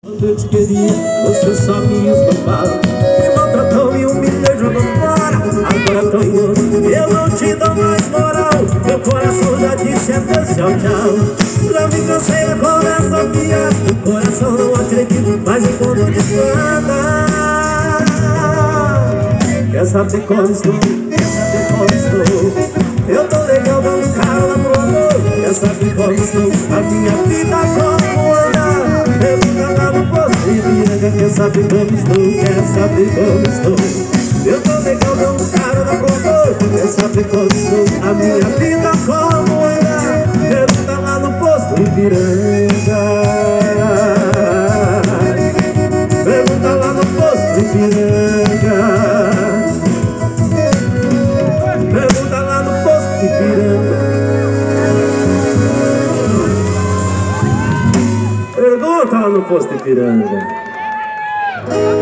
Eu te queria, você só me esnobava, me maltratou e humilhou, jogou fora. Agora tô em outro, eu não te dou mais moral. Meu coração já disse até tchau, tchau. Já me cansei agora essa piada. O coração não acredita mais enquanto desanda. Quer saber como estou? Quer saber como estou? Eu tô legal dando cara pro amor. Quer saber como estou? A minha vida como anda? Pergunta lá no posto de Ipiranga. Quer saber como estou? Quer saber como estou? Eu tô legal dando cara pro amor. Quer saber como estou? A minha vida como anda? Pergunta lá no posto de Ipiranga. Pergunta lá no posto de Ipiranga. Pergunta lá no posto de Ipiranga. Pergunta lá no posto de Ipiranga.